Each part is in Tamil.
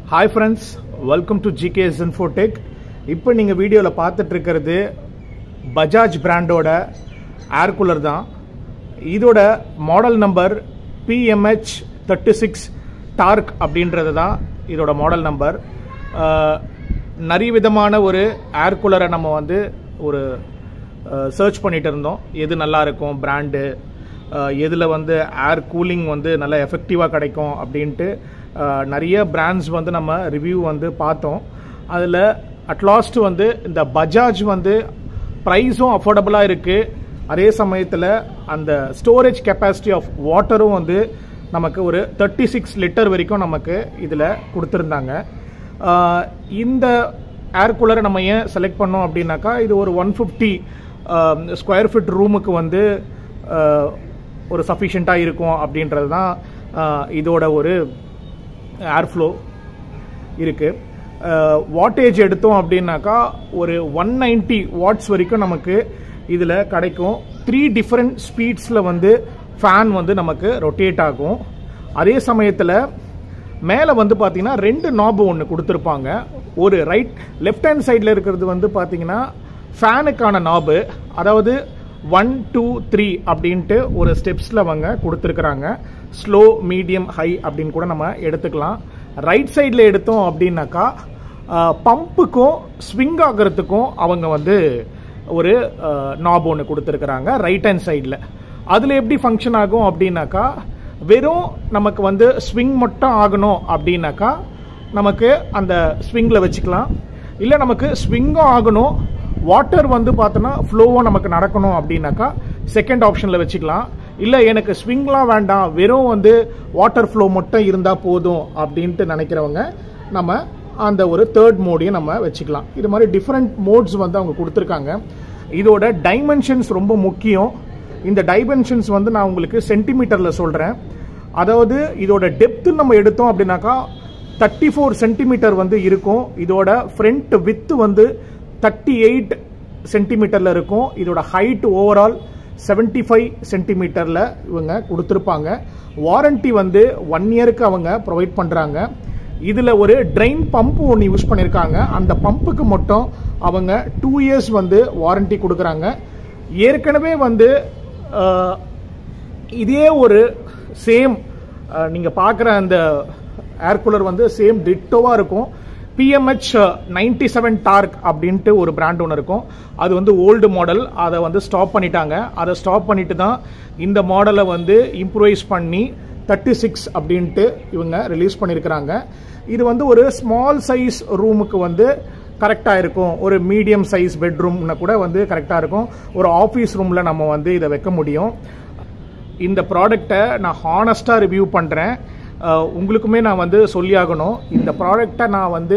Hi friends, welcome to GKS Info Tech. இப்போ நீங்க வீடியோல பார்த்துட்டு இருக்கிறது Bajaj பிராண்டோட ஏர் கூலர் தான். இதோட மாடல் நம்பர் PMH 36 டார்க் அப்படின்றது தான் இதோட மாடல் நம்பர். நிறைய விதமான ஒரு ஏர் கூலரை நம்ம வந்து ஒரு சர்ச் பண்ணிட்டு இருந்தோம். எது நல்லா இருக்கும் பிராண்டு, எதில் வந்து ஏர் கூலிங் வந்து நல்லா எஃபெக்டிவாக கிடைக்கும் அப்படின்ட்டு நிறைய பிராண்ட்ஸ் வந்து நம்ம ரிவ்யூ வந்து பார்த்தோம். அதில் அட்லாஸ்ட் வந்து இந்த பஜாஜ் வந்து ப்ரைஸும் அஃபோர்டபுளாக இருக்குது. அதே சமயத்தில் அந்த ஸ்டோரேஜ் கெப்பாசிட்டி ஆஃப் வாட்டரும் வந்து நமக்கு ஒரு 36 லிட்டர் வரைக்கும் நமக்கு இதில் கொடுத்துருந்தாங்க. இந்த ஏர் கூலரை நம்ம ஏன் செலக்ட் பண்ணோம் அப்படின்னாக்கா, இது ஒரு 150 ஸ்கொயர் ஃபீட் ரூமுக்கு வந்து ஒரு சஃபிஷியண்ட்டாக இருக்கும் அப்படின்றது தான் இதோட ஒரு ஏர் ஃப்ளோ இருக்குது. வாட்டேஜ் எடுத்தோம் அப்படின்னாக்கா ஒரு 190 வாட்ஸ் வரைக்கும் நமக்கு இதில் கிடைக்கும். 3 டிஃப்ரெண்ட் ஸ்பீட்ஸில் வந்து ஃபேன் வந்து நமக்கு ரொட்டேட் ஆகும். அதே சமயத்தில் மேலே வந்து பார்த்தீங்கன்னா 2 நாபு ஒன்று கொடுத்துருப்பாங்க. ஒரு லெஃப்ட் ஹேண்ட் சைடில் இருக்கிறது வந்து பார்த்தீங்கன்னா ஃபேனுக்கான நாபு, அதாவது 1, 2, 3 அப்படின்ட்டு ஒரு ஸ்டெப்ஸில் அவங்க கொடுத்துருக்குறாங்க. ஸ்லோ, மீடியம், ஹை அப்படின்னு கூட நம்ம எடுத்துக்கலாம். ரைட் சைடில் எடுத்தோம் அப்படின்னாக்கா பம்புக்கும் ஸ்விங் ஆகிறதுக்கும் அவங்க வந்து ஒரு நாப் ஒன்று கொடுத்துருக்குறாங்க ரைட் ஹேண்ட் சைடில். அதில் எப்படி ஃபங்க்ஷன் ஆகும் அப்படின்னாக்கா, வெறும் நமக்கு வந்து ஸ்விங் மட்டும் ஆகணும் அப்படின்னாக்கா நமக்கு அந்த ஸ்விங்கில் வச்சுக்கலாம். இல்லை நமக்கு ஸ்விங்கும் ஆகணும், வாட்டர் வந்து பார்த்தோன்னா ஃப்ளோவும் நமக்கு நடக்கணும் அப்படின்னாக்கா செகண்ட் ஆப்ஷனில் வச்சுக்கலாம். இல்லை எனக்கு ஸ்விங்லாம் வேண்டாம், வெறும் வந்து வாட்டர் ஃப்ளோ மட்டும் இருந்தால் போதும் அப்படின்ட்டு நினைக்கிறவங்க நம்ம அந்த ஒரு தேர்ட் மோடையும் நம்ம வச்சுக்கலாம். இது மாதிரி டிஃப்ரெண்ட் மோட்ஸ் வந்து அவங்க கொடுத்துருக்காங்க. இதோட டைமென்ஷன்ஸ் ரொம்ப முக்கியம். இந்த டைமென்ஷன்ஸ் வந்து நான் உங்களுக்கு சென்டிமீட்டரில் சொல்கிறேன். அதாவது இதோட டெப்த்து நம்ம எடுத்தோம் அப்படின்னாக்கா 34 சென்டிமீட்டர் வந்து இருக்கும். இதோட ஃப்ரண்ட் வித்து வந்து 38 சென்டிமீட்டரில் இருக்கும். இதோட ஹைட் ஓவரால் 75 சென்டிமீட்டரில் இவங்க கொடுத்துருப்பாங்க. வாரண்டி வந்து 1 இயருக்கு அவங்க ப்ரொவைட் பண்ணுறாங்க. இதில் ஒரு ட்ரெயின் பம்ப் ஒன்று யூஸ் பண்ணியிருக்காங்க. அந்த பம்புக்கு மட்டும் அவங்க 2 இயர்ஸ் வந்து வாரண்டி கொடுக்குறாங்க. ஏற்கனவே வந்து இதே ஒரு சேம் நீங்கள் பார்க்குற அந்த ஏர் கூலர் வந்து சேம் டிட்டோவாக இருக்கும். PMH 97 டார்க் அப்படின்ட்டு ஒரு பிராண்ட் ஒன்று இருக்கும். அது வந்து ஓல்டு மாடல், அதை வந்து ஸ்டாப் பண்ணிட்டாங்க. அதை ஸ்டாப் பண்ணிட்டு தான் இந்த மாடலை வந்து இம்ப்ரூவைஸ் பண்ணி 36 அப்படின்ட்டு இவங்க ரிலீஸ் பண்ணியிருக்கிறாங்க. இது வந்து ஒரு ஸ்மால் சைஸ் ரூமுக்கு வந்து கரெக்டாக இருக்கும். ஒரு மீடியம் சைஸ் பெட்ரூம்னு கூட வந்து கரெக்டாக இருக்கும். ஒரு ஆஃபீஸ் ரூமில் நம்ம வந்து இதை வைக்க முடியும். இந்த ப்ராடக்டை நான் ஹானஸ்டாக ரிவ்யூ பண்ணுறேன். உங்களுக்குமே நான் வந்து சொல்லியாகணும். இந்த ப்ராடக்டை நான் வந்து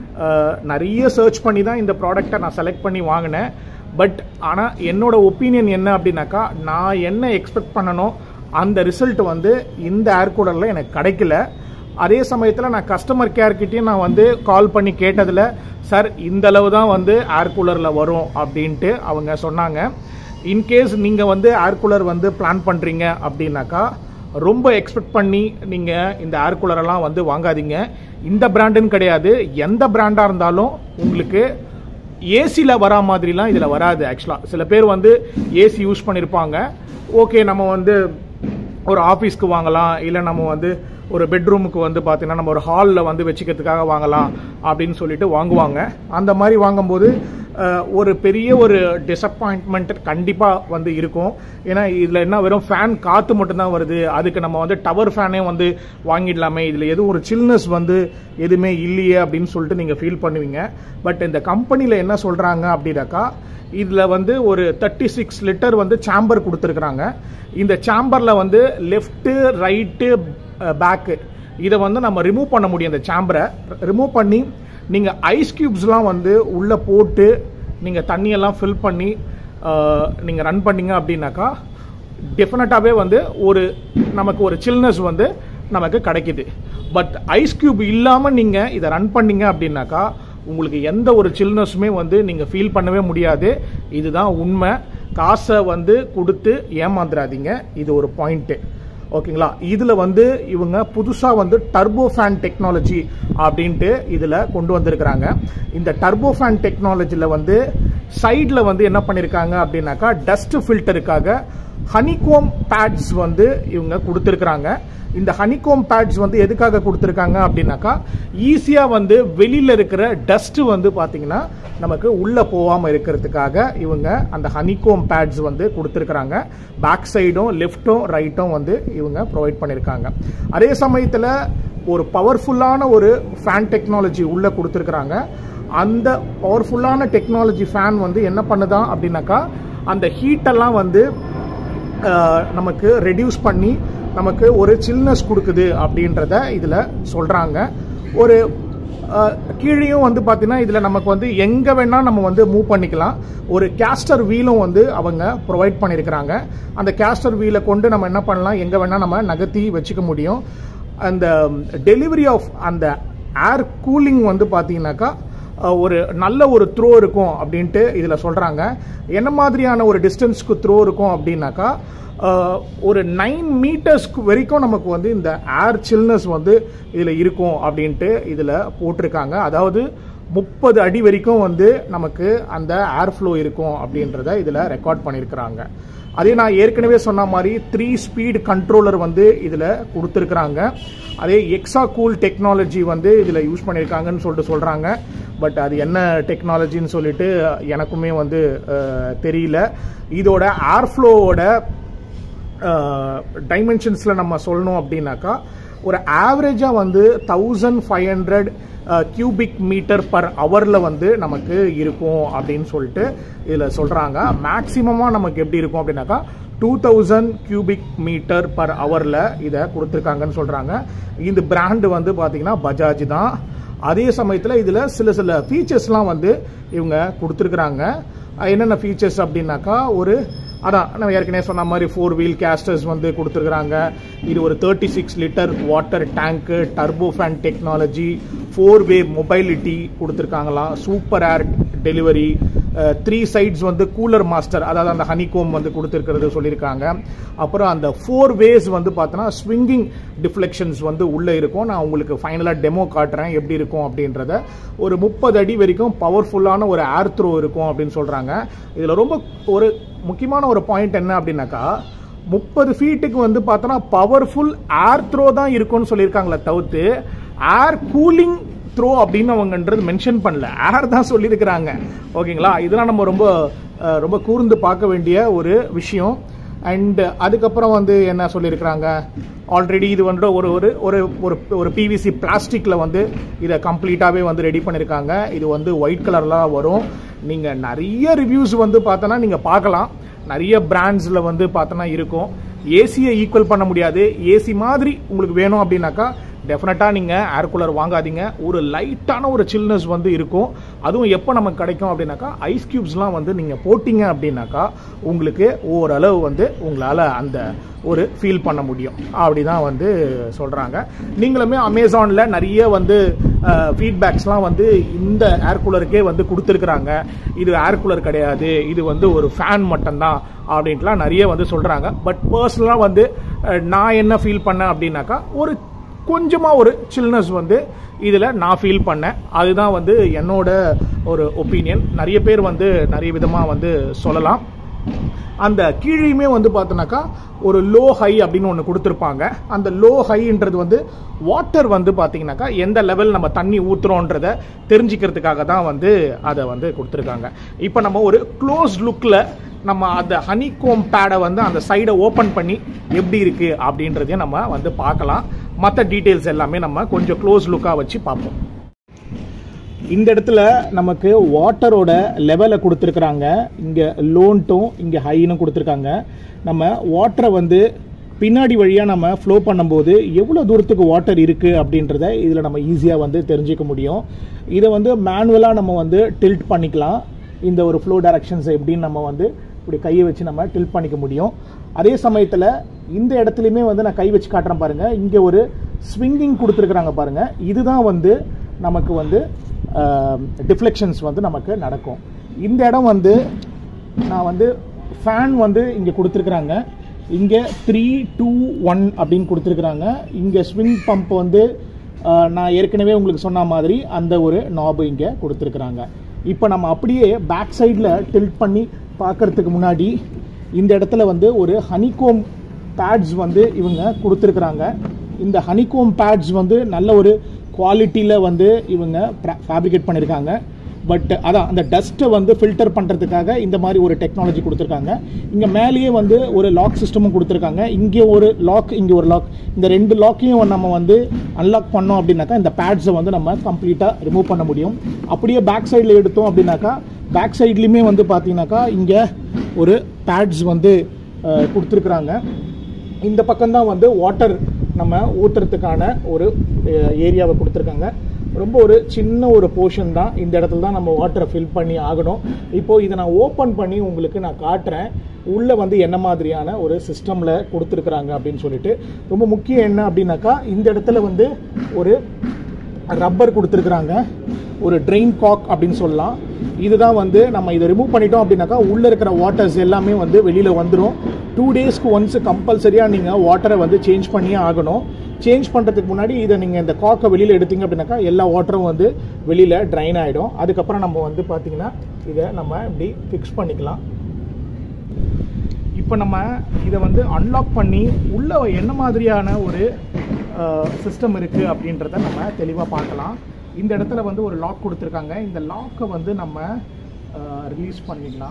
நிறைய சர்ச் பண்ணி தான் இந்த ப்ராடக்டை நான் செலக்ட் பண்ணி வாங்கினேன். பட் ஆனால் என்னோட ஒப்பீனியன் என்ன அப்படின்னாக்கா, நான் என்ன எக்ஸ்பெக்ட் பண்ணணும் அந்த ரிசல்ட் வந்து இந்த ஏர் கூலரில் எனக்கு கிடைக்கல. அதே சமயத்தில் நான் கஸ்டமர் கேர்கிட்டையும் நான் வந்து கால் பண்ணி கேட்டதில், சார் இந்த அளவு தான் வந்து ஏர் கூலரில் வரும் அப்படின்ட்டு அவங்க சொன்னாங்க. இன்கேஸ் நீங்கள் வந்து ஏர் கூலர் வந்து பிளான் பண்ணுறீங்க அப்படின்னாக்கா ரொம்ப எக்ஸ்பெக்ட் பண்ணி நீங்கள் இந்த ஏர் கூலரெல்லாம் வந்து வாங்காதீங்க. இந்த பிராண்டுன்னு கிடையாது, எந்த பிராண்டாக இருந்தாலும் உங்களுக்கு ஏசியில் வரா மாதிரிலாம் இதில் வராது. ஆக்சுவலாக சில பேர் வந்து ஏசி யூஸ் பண்ணியிருப்பாங்க. ஓகே, நம்ம வந்து ஒரு ஆஃபீஸ்க்கு வாங்கலாம், இல்லை நம்ம வந்து ஒரு பெட்ரூமுக்கு வந்து பார்த்தீங்கன்னா நம்ம ஒரு ஹாலில் வந்து வச்சுக்கிறதுக்காக வாங்கலாம் அப்படின்னு சொல்லிட்டு வாங்குவாங்க. அந்த மாதிரி வாங்கும்போது ஒரு பெரிய ஒரு டிசப்பாயின்ட்மெண்ட் கண்டிப்பாக வந்து இருக்கும். ஏன்னா இதில் என்ன வெறும் ஃபேன் காற்று மட்டும்தான் வருது, அதுக்கு நம்ம வந்து டவர் ஃபேனே வந்து வாங்கிடலாமே, இதில் எதுவும் ஒரு சில்னஸ் வந்து எதுவுமே இல்லையே அப்படின்னு சொல்லிட்டு நீங்கள் ஃபீல் பண்ணுவீங்க. பட் இந்த கம்பெனியில் என்ன சொல்கிறாங்க அப்படின்னாக்கா, இதில் வந்து ஒரு 36 லிட்டர் வந்து சாம்பர் கொடுத்துருக்குறாங்க. இந்த சாம்பரில் வந்து லெஃப்ட்டு, ரைட்டு, பேக்கு இதை வந்து நம்ம ரிமூவ் பண்ண முடியும். இந்த சாம்பரை ரிமூவ் பண்ணி நீங்கள் ஐஸ் கியூப்ஸ்லாம் வந்து உள்ளே போட்டு நீங்கள் தண்ணியெல்லாம் ஃபில் பண்ணி நீங்கள் ரன் பண்ணிங்க அப்படின்னாக்கா டெஃபினட்டாகவே வந்து நமக்கு ஒரு சில்னஸ் வந்து நமக்கு கிடைக்குது. பட் ஐஸ் கியூப் இல்லாமல் நீங்கள் இதை ரன் பண்ணிங்க அப்படின்னாக்கா உங்களுக்கு எந்த ஒரு சில்னஸுமே வந்து நீங்கள் ஃபீல் பண்ணவே முடியாது. இதுதான் உண்மை. காசை வந்து கொடுத்து ஏமாந்துடாதீங்க, இது ஒரு பாயிண்ட்டு. ஓகேங்களா. இதுல வந்து இவங்க புதுசா வந்து டர்போ ஃபேன் டெக்னாலஜி அப்படின்ட்டு இதுல கொண்டு வந்திருக்கிறாங்க. இந்த டர்போ ஃபேன் டெக்னாலஜில வந்து சைட்ல வந்து என்ன பண்ணிருக்காங்க அப்படின்னாக்கா டஸ்ட் ஃபில்டருக்காக ஹனிகோம் பேட்ஸ் வந்து இவங்க கொடுத்திருக்காங்க. இந்த ஹனிகோம் பேட்ஸ் வந்து எதுக்காக கொடுத்திருக்காங்க அப்படின்னாக்கா ஈஸியா வந்து வெளியில இருக்கிற டஸ்ட் வந்து பாத்தீங்கன்னா நமக்கு உள்ள போகாம இருக்கிறதுக்காக இவங்க அந்த ஹனிகோம் பேட்ஸ் வந்து கொடுத்திருக்காங்க. பேக் சைடும் லெஃப்டும் ரைட்டும் வந்து இவங்க ப்ரொவைட் பண்ணிருக்காங்க. அதே சமயத்துல ஒரு பவர்ஃபுல்லான ஒரு ஃபேன் டெக்னாலஜி உள்ள கொடுத்திருக்காங்க. அந்த பவர்ஃபுல்லான டெக்னாலஜி ஃபேன் வந்து என்ன பண்ணுதா அப்படின்னாக்கா அந்த ஹீட் எல்லாம் வந்து நமக்கு ரெடியூஸ் பண்ணி நமக்கு ஒரு சில்னஸ் கொடுக்குது அப்படின்றத இதுல சொல்றாங்க. ஒரு கீழேயும் வந்து பாத்தீங்கன்னா இதுல நமக்கு வந்து எங்க வேணா நம்ம வந்து மூவ் பண்ணிக்கலாம். ஒரு கேஸ்டர் வீலும் வந்து அவங்க ப்ரொவைட் பண்ணிருக்காங்க. அந்த கேஸ்டர் வீலை கொண்டு நம்ம என்ன பண்ணலாம், எங்க வேணா நம்ம நகர்த்தி வச்சுக்க முடியும். அந்த டெலிவரி ஆஃப் அந்த ஏர் கூலிங் வந்து பாத்தீங்கன்னாக்கா ஒரு நல்ல ஒரு த்ரோ இருக்கும் அப்படின்ட்டு இதுல சொல்றாங்க. என்ன மாதிரியான ஒரு டிஸ்டன்ஸ்க்கு த்ரோ இருக்கும் அப்படின்னாக்கா ஒரு 9 மீட்டர்ஸ்க்கு வரைக்கும் நமக்கு வந்து இந்த ஏர் சில்னஸ் வந்து இதுல இருக்கும் அப்படின்ட்டு இதுல போட்டிருக்காங்க. அதாவது 30 அடி வரைக்கும் வந்து நமக்கு அந்த ஏர் ஃப்ளோ இருக்கும் அப்படின்றத இதுல ரெக்கார்ட் பண்ணிருக்கிறாங்க. அதே நான் ஏற்கனவே சொன்ன மாதிரி 3 ஸ்பீட் கண்ட்ரோலர் வந்து இதுல கொடுத்திருக்காங்க. அதே HexaCool டெக்னாலஜி வந்து இதுல யூஸ் பண்ணிருக்காங்கன்னு சொல்லிட்டு சொல்றாங்க. பட் அது என்ன டெக்னாலஜின்னு சொல்லிட்டு எனக்குமே வந்து தெரியல. இதோட ஏர் ஃப்ளோவோட டைமென்ஷன்ஸ்ல நம்ம சொல்லணும் அப்படின்னாக்கா ஒரு ஆவரேஜா வந்து 1500 கியூபிக் மீட்டர் பர் ஹவர்ல வந்து நமக்கு இருக்கும் அப்படின்னு சொல்லிட்டு இதுல சொல்றாங்க. மேக்சிமமா நமக்கு எப்படி இருக்கும் அப்படின்னாக்கா 2000 கியூபிக் மீட்டர் பர் ஹவர்ல இதை கொடுத்துருக்காங்கன்னு சொல்றாங்க. இந்த பிராண்ட் வந்து பாத்தீங்கன்னா பஜாஜ் தான். அதே சமயத்தில் இதுல சில ஃபீச்சர்ஸ்லாம் வந்து இவங்க கொடுத்துருக்குறாங்க. என்னென்ன ஃபீச்சர்ஸ் அப்படின்னாக்கா ஒரு அதான் நம்ம ஏற்கனவே சொன்ன மாதிரி 4 வீல் கேஸ்டர்ஸ் வந்து கொடுத்துருக்குறாங்க. இது ஒரு 36 litre water tank, turbo fan technology, 4-வே மொபைலிட்டி கொடுத்துருக்காங்களாம், சூப்பர் ஏர் டெலிவரி, 3 சைட்ஸ் வந்து கூலர் மாஸ்டர், அதாவது அந்த ஹனிகோம் வந்து கொடுத்துருக்கிறது சொல்லியிருக்காங்க. அப்புறம் அந்த 4 வேஸ் வந்து பார்த்தோன்னா ஸ்விங்கிங் டிஃப்ளெக்ஷன்ஸ் வந்து உள்ளே இருக்கும். நான் உங்களுக்கு ஃபைனலாக டெமோ காட்டுறேன் எப்படி இருக்கும் அப்படின்றத. ஒரு 30 அடி வரைக்கும் பவர்ஃபுல்லான ஒரு ஏர் த்ரோ இருக்கும் அப்படின்னு சொல்கிறாங்க. இதில் ரொம்ப ஒரு முக்கியமான ஒரு பாயிண்ட் என்ன அப்படின்னாக்கா 30 ஃபீட்டுக்கு வந்து பார்த்தோன்னா பவர்ஃபுல் ஏர் த்ரோ தான் இருக்கும்னு சொல்லியிருக்காங்களே தவிர்த்து ஏர் கூலிங் த்ரோ அப்படின்னு அவங்கன்றது மென்ஷன் பண்ணல, ஏர் தான் சொல்லியிருக்கிறாங்க. ஓகேங்களா, இதெல்லாம் நம்ம ரொம்ப ரொம்ப கூர்ந்து பார்க்க வேண்டிய ஒரு விஷயம். அண்ட் அதுக்கப்புறம் வந்து என்ன சொல்லியிருக்கிறாங்க, ஆல்ரெடி இது வந்து ஒரு ஒரு ஒரு ஒரு பிவிசி பிளாஸ்டிக்கில் வந்து இதை கம்ப்ளீட்டாகவே வந்து ரெடி பண்ணியிருக்காங்க. இது வந்து ஒயிட் கலர்லாம் வரும். நீங்கள் நிறைய ரிவ்யூஸ் வந்து பார்த்தோன்னா நீங்கள் பார்க்கலாம், நிறைய பிராண்ட்ஸில் வந்து பார்த்தோன்னா இருக்கும். ஏசியை ஈக்குவல் பண்ண முடியாது. ஏசி மாதிரி உங்களுக்கு வேணும் அப்படின்னாக்கா டெஃபினட்டாக நீங்கள் ஏர் கூலர் வாங்காதீங்க. ஒரு லைட்டான ஒரு சில்னஸ் வந்து இருக்கும். அதுவும் எப்போ நமக்கு கிடைக்கும் அப்படின்னாக்கா ஐஸ் கியூப்ஸ்லாம் வந்து நீங்கள் போட்டிங்க அப்படின்னாக்கா உங்களுக்கு ஓரளவு வந்து உங்களால் அந்த ஒரு ஃபீல் பண்ண முடியும். அப்படி தான் வந்து சொல்கிறாங்க. நீங்களுமே அமேசானில் நிறைய வந்து ஃபீட்பேக்ஸ்லாம் வந்து இந்த ஏர் கூலருக்கே வந்து கொடுத்துருக்குறாங்க. இது ஏர் கூலர் கிடையாது, இது வந்து ஒரு ஃபேன் மட்டும்தான் அப்படின்ட்டுலாம் நிறைய வந்து சொல்கிறாங்க. பட் பர்சனலாக வந்து நான் என்ன ஃபீல் பண்ணேன் அப்படின்னாக்கா ஒரு கொஞ்சமாக ஒரு சில்னஸ் வந்து இதில் நான் ஃபீல் பண்ணேன். அதுதான் வந்து என்னோட ஒரு ஒப்பீனியன். நிறைய பேர் வந்து நிறைய விதமாக வந்து சொல்லலாம். அந்த கீழேயுமே வந்து பார்த்தோன்னாக்கா ஒரு லோ ஹை அப்படின்னு ஒன்று கொடுத்துருப்பாங்க. அந்த லோ ஹைன்றது வந்து வாட்டர் வந்து பார்த்தீங்கன்னாக்கா எந்த லெவல் நம்ம தண்ணி ஊற்றுறோன்றதை தெரிஞ்சுக்கிறதுக்காக தான் வந்து அதை வந்து கொடுத்துருக்காங்க. இப்போ நம்ம ஒரு க்ளோஸ் லுக்கில் நம்ம அந்த ஹனிகோம் பேடை வந்து அந்த சைடை ஓப்பன் பண்ணி எப்படி இருக்குது அப்படின்றதையும் நம்ம வந்து பார்க்கலாம். மற்ற டீட்டெயில்ஸ் எல்லாமே நம்ம கொஞ்சம் க்ளோஸ் லுக்காக வச்சு பார்ப்போம். இந்த இடத்துல நமக்கு வாட்டரோட லெவலை கொடுத்துருக்குறாங்க. இங்கே லோன்ட்டும் இங்கே ஹைனும் கொடுத்துருக்காங்க. நம்ம வாட்டரை வந்து பின்னாடி வழியாக நம்ம ஃப்ளோ பண்ணும்போது எவ்வளோ தூரத்துக்கு வாட்டர் இருக்குது அப்படின்றத இதில் நம்ம ஈஸியாக வந்து தெரிஞ்சிக்க முடியும். இதை வந்து மேனுவலாக நம்ம வந்து டில்ட் பண்ணிக்கலாம். இந்த ஒரு ஃப்ளோ டைரக்ஷன்ஸை எப்படின்னு நம்ம வந்து இப்படி கையை வச்சு நம்ம டில்ட் பண்ணிக்க முடியும். அதே சமயத்தில் இந்த இடத்துலையுமே வந்து நான் கை வச்சு காட்டுறேன் பாருங்கள். இங்கே ஒரு ஸ்விங்கிங் கொடுத்துருக்குறாங்க பாருங்கள். இதுதான் வந்து நமக்கு வந்து டிஃப்ளெக்ஷன்ஸ் வந்து நமக்கு நடக்கும். இந்த இடம் வந்து நான் வந்து ஃபேன் வந்து இங்கே கொடுத்துருக்குறாங்க. இங்கே 3, 2, 1 அப்படின்னு கொடுத்துருக்குறாங்க. இங்கே ஸ்விங் பம்ப் வந்து நான் ஏற்கனவே உங்களுக்கு சொன்ன மாதிரி அந்த ஒரு நாபு இங்கே கொடுத்துருக்குறாங்க. இப்போ நம்ம அப்படியே பேக் சைடில் டில்ட் பண்ணி பார்க்கறதுக்கு முன்னாடி இந்த இடத்துல வந்து ஒரு ஹனிகோம் பேட்ஸ் வந்து இவங்க கொடுத்துருக்குறாங்க. இந்த ஹனிகோம் பேட்ஸ் வந்து நல்ல ஒரு குவாலிட்டியில் வந்து இவங்க ஃபேப்ரிகேட் பண்ணியிருக்காங்க. பட் அதான் அந்த டஸ்ட்டை வந்து ஃபில்டர் பண்ணுறதுக்காக இந்த மாதிரி ஒரு டெக்னாலஜி கொடுத்துருக்காங்க. இங்கே மேலேயே வந்து ஒரு லாக் சிஸ்டமும் கொடுத்துருக்காங்க. இங்கே ஒரு லாக், இங்கே ஒரு லாக். இந்த 2 லாக்கையும் நம்ம வந்து அன்லாக் பண்ணோம் அப்படின்னாக்கா இந்த பேட்ஸை வந்து நம்ம கம்ப்ளீட்டாக ரிமூவ் பண்ண முடியும். அப்படியே பேக் சைடில் எடுத்தோம் அப்படின்னாக்கா பேக் சைட்லேயுமே வந்து பார்த்தீங்கன்னாக்கா இங்கே ஒரு பேட்ஸ் வந்து கொடுத்துருக்குறாங்க. இந்த பக்கம்தான் வந்து வாட்டர் நம்ம ஊற்றுறதுக்கான ஒரு ஏரியாவை கொடுத்துருக்காங்க. ரொம்ப ஒரு சின்ன ஒரு போர்ஷன் தான். இந்த இடத்துல தான் நம்ம வாட்டரை ஃபில் பண்ணி ஆகணும். இப்போது இதை நான் ஓப்பன் பண்ணி உங்களுக்கு நான் காட்டுறேன் உள்ளே வந்து என்ன மாதிரியான ஒரு சிஸ்டமில் கொடுத்துருக்குறாங்க அப்படின்னு சொல்லிட்டு. ரொம்ப முக்கியம் என்ன அப்படின்னாக்கா இந்த இடத்துல வந்து ஒரு ரப்பர் கொடுத்துருக்குறாங்க, ஒரு ட்ரெயின் காக் அப்படின்னு சொல்லலாம். இதுதான் வந்து நம்ம இதை ரிமூவ் பண்ணிட்டோம் அப்படின்னாக்கா உள்ளே இருக்கிற வாட்டர்ஸ் எல்லாமே வந்து வெளியில் வந்துடும். 2 டேஸ்க்கு ஒன்ஸ் கம்பல்சரியாக நீங்கள் வாட்டரை வந்து சேஞ்ச் பண்ணியே ஆகணும். சேஞ்ச் பண்ணுறதுக்கு முன்னாடி இதை நீங்கள் இந்த காக்கை வெளியில் எடுத்தீங்க அப்படின்னாக்கா எல்லா வாட்டரும் வந்து வெளியில் ட்ரைன் ஆகிடும். அதுக்கப்புறம் நம்ம வந்து பார்த்திங்கன்னா இதை நம்ம இப்படி ஃபிக்ஸ் பண்ணிக்கலாம். இப்போ நம்ம இதை வந்து அன்லாக் பண்ணி உள்ளே என்ன மாதிரியான ஒரு சிஸ்டம் இருக்குது அப்படின்றத நம்ம தெளிவாக பார்க்கலாம். இந்த இடத்துல வந்து ஒரு லாக் கொடுத்துருக்காங்க. இந்த லாக்கை வந்து நம்ம ரிலீஸ் பண்ணிக்கலாம்.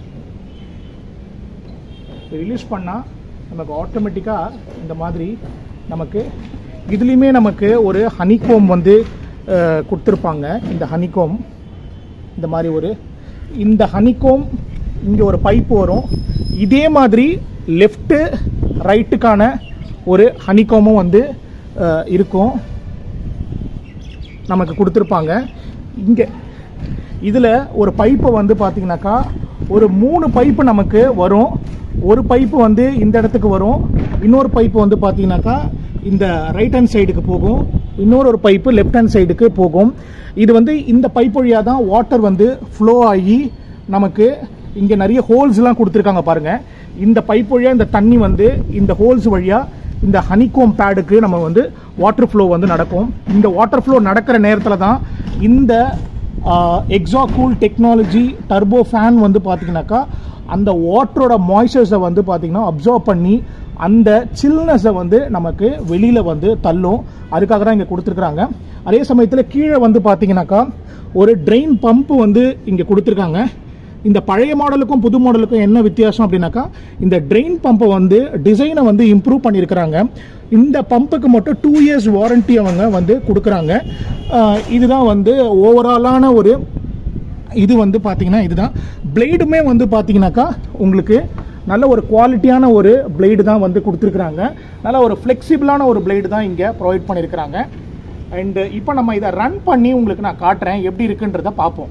ரிலீஸ் பண்ணால் நமக்கு ஆட்டோமேட்டிக்காக இந்த மாதிரி நமக்கு இதுலேயுமே நமக்கு ஒரு ஹனிகோம் வந்து கொடுத்துருப்பாங்க. இந்த ஹனிகோம் இந்த மாதிரி ஒரு இந்த ஹனிகோம் இங்கே ஒரு பைப் வரும். இதே மாதிரி லெஃப்ட்டு ரைட்டுக்கான ஒரு ஹனிகோமும் வந்து இருக்கும், நமக்கு கொடுத்துருப்பாங்க. இங்கே இதில் ஒரு பைப்பை வந்து பார்த்திங்கனாக்கா ஒரு 3 பைப்பு நமக்கு வரும். ஒரு பைப்பு வந்து இந்த இடத்துக்கு வரும், இன்னொரு பைப்பு வந்து பார்த்தீங்கன்னாக்கா இந்த ரைட் ஹேண்ட் சைடுக்கு போகும், இன்னொரு பைப்பு லெஃப்ட் ஹேண்ட் சைடுக்கு போகும். இது வந்து இந்த பைப் வழியாக தான் வாட்டர் வந்து ஃப்ளோ ஆகி நமக்கு இங்கே நிறைய ஹோல்ஸ்லாம் கொடுத்துருக்காங்க பாருங்கள். இந்த பைப் வழியாக இந்த தண்ணி வந்து இந்த ஹோல்ஸ் வழியாக இந்த ஹனிகோம் பேடுக்கு நம்ம வந்து வாட்டர் ஃப்ளோ வந்து நடக்கும். இந்த வாட்டர் ஃப்ளோ நடக்கிற நேரத்தில் தான் இந்த HexaCool டெக்னாலஜி டர்போ ஃபேன் வந்து பார்த்தீங்கன்னாக்கா அந்த வாட்டரோட மாய்ஸ்சர்ஸை வந்து பார்த்தீங்கன்னா அப்சர்வ் பண்ணி அந்த சில்னஸை வந்து நமக்கு வெளியில் வந்து தள்ளும். அதுக்காக தான் இங்கே கொடுத்துருக்குறாங்க. அதே சமயத்தில் கீழே வந்து பார்த்தீங்கன்னாக்கா ஒரு ட்ரெயின் பம்ப் வந்து இங்கே கொடுத்துருக்காங்க. இந்த பழைய மாடலுக்கும் புது மாடலுக்கும் என்ன வித்தியாசம் அப்படின்னாக்கா இந்த ட்ரெயின் பம்பை வந்து டிசைனை வந்து இம்ப்ரூவ் பண்ணியிருக்கிறாங்க. இந்த பம்புக்கு மட்டும் 2 இயர்ஸ் வாரண்ட்டி அவங்க வந்து கொடுக்குறாங்க. இதுதான் வந்து ஓவராலான ஒரு இது வந்து பார்த்தீங்கன்னா இதுதான். பிளேடுமே வந்து பார்த்தீங்கன்னாக்கா உங்களுக்கு நல்ல ஒரு குவாலிட்டியான ஒரு பிளேடு தான் வந்து கொடுத்துருக்குறாங்க. நல்ல ஒரு ஃப்ளெக்சிபிளான ஒரு பிளேடு தான் இங்கே ப்ரொவைட் பண்ணியிருக்கிறாங்க. அண்டு இப்போ நம்ம இதை ரன் பண்ணி உங்களுக்கு நான் காட்டுறேன் எப்படி இருக்குன்றத பார்ப்போம்.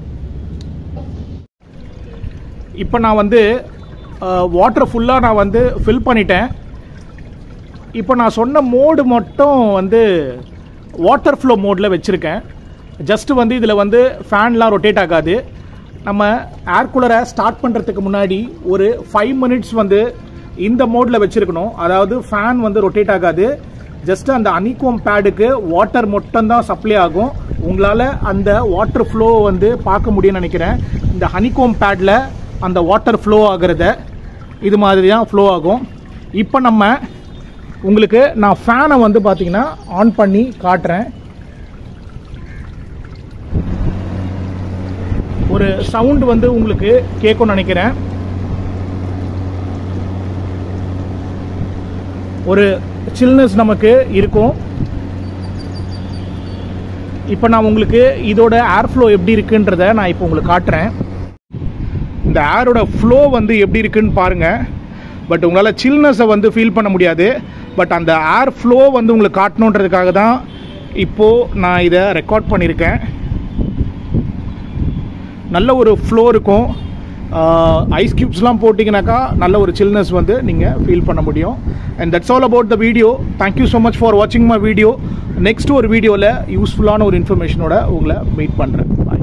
இப்போ நான் வந்து வாட்டர் ஃபுல்லாக நான் வந்து ஃபில் பண்ணிட்டேன். இப்போ நான் சொன்ன மோடு மட்டும் வந்து வாட்டர் ஃப்ளோ மோடில் வச்சுருக்கேன். ஜஸ்ட்டு வந்து இதில் வந்து ஃபேன்லாம் ரொட்டேட் ஆகாது. நம்ம ஏர் கூலரை ஸ்டார்ட் பண்ணுறதுக்கு முன்னாடி ஒரு 5 மினிட்ஸ் வந்து இந்த மோடில் வச்சுருக்கணும். அதாவது ஃபேன் வந்து ரொட்டேட் ஆகாது. ஜஸ்ட்டு அந்த ஹனிகோம் பேடுக்கு வாட்டர் மட்டும்தான் சப்ளை ஆகும். உங்களால் அந்த வாட்டர் ஃப்ளோ வந்து பார்க்க முடியும்னு நினைக்கிறேன். இந்த ஹனிகோம் பேடில் அந்த வாட்டர் ஃப்ளோ ஆகிறத இது மாதிரி தான் ஃப்ளோ ஆகும். இப்போ நம்ம உங்களுக்கு நான் ஃபேனை வந்து பார்த்தீங்கன்னா ஆன் பண்ணி காட்டுறேன். ஒரு சவுண்ட் வந்து உங்களுக்கு கேட்கும்னு நினைக்கிறேன். ஒரு சில்னஸ் நமக்கு இருக்கும். இப்போ நான் உங்களுக்கு இதோட ஏர் ஃப்ளோ எப்படி இருக்குன்றத நான் இப்போ உங்களுக்கு காட்டுறேன். இந்த ஏரோட ஃப்ளோ வந்து எப்படி இருக்குன்னு பாருங்கள். பட் உங்களால் சில்னஸை வந்து ஃபீல் பண்ண முடியாது. பட் அந்த ஏர் ஃப்ளோ வந்து உங்களுக்கு காட்டணுன்றதுக்காக தான் இப்போது நான் இதை ரெக்கார்ட் பண்ணியிருக்கேன். நல்ல ஒரு ஃப்ளோ இருக்கும். ஐஸ் கியூப்ஸ்லாம் போட்டிங்கனாக்கா நல்ல ஒரு சில்னஸ் வந்து நீங்கள் ஃபீல் பண்ண முடியும். And that's all about the video. Thank you so much for வாட்சிங் மை வீடியோ. நெக்ஸ்ட் ஒரு வீடியோவில் யூஸ்ஃபுல்லான ஒரு இன்ஃபர்மேஷனோட உங்களை மீட் பண்ணுறேன்.